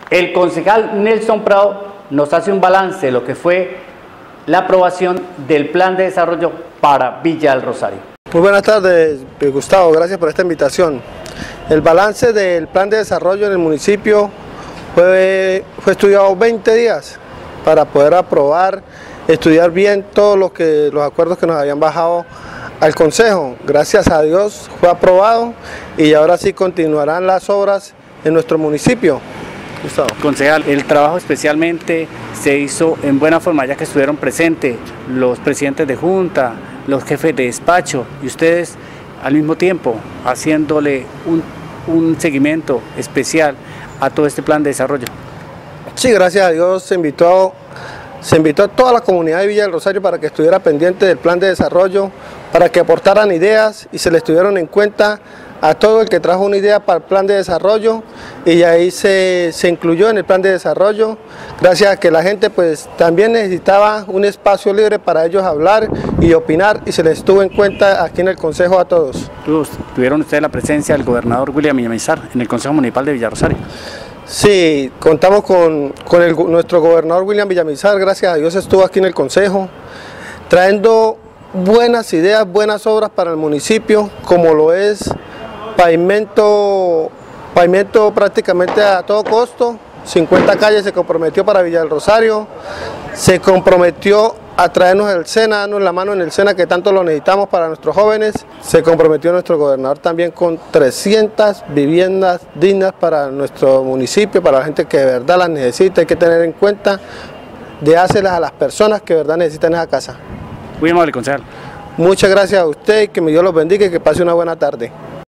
El concejal Nelson Prado nos hace un balance de lo que fue la aprobación del plan de desarrollo para Villa del Rosario. Muy buenas tardes, Gustavo, gracias por esta invitación. El balance del plan de desarrollo en el municipio fue estudiado 20 días para poder aprobar, estudiar bien todos los acuerdos que nos habían bajado al Consejo. Gracias a Dios fue aprobado y ahora sí continuarán las obras en nuestro municipio. Gustavo. Concejal, el trabajo especialmente se hizo en buena forma, ya que estuvieron presentes los presidentes de junta, los jefes de despacho y ustedes al mismo tiempo haciéndole un seguimiento especial a todo este plan de desarrollo. Sí, gracias a Dios se invitó a toda la comunidad de Villa del Rosario para que estuviera pendiente del plan de desarrollo, para que aportaran ideas y se les tuvieron en cuenta a todo el que trajo una idea para el plan de desarrollo y ahí se incluyó en el plan de desarrollo, gracias a que la gente pues también necesitaba un espacio libre para ellos hablar y opinar y se les tuvo en cuenta aquí en el Consejo a todos. ¿Tuvieron ustedes la presencia del gobernador William Villamizar en el Consejo Municipal de Villa Rosario? Sí, contamos con nuestro gobernador William Villamizar, gracias a Dios estuvo aquí en el Consejo, trayendo buenas ideas, buenas obras para el municipio, como lo es pavimento prácticamente a todo costo, 50 calles se comprometió para Villa del Rosario, se comprometió a traernos el SENA, darnos la mano en el SENA que tanto lo necesitamos para nuestros jóvenes, se comprometió nuestro gobernador también con 300 viviendas dignas para nuestro municipio, para la gente que de verdad las necesita, hay que tener en cuenta de dárselas a las personas que de verdad necesitan esa casa. Muy amable, concejal. Muchas gracias a usted, que mi Dios los bendiga y que pase una buena tarde.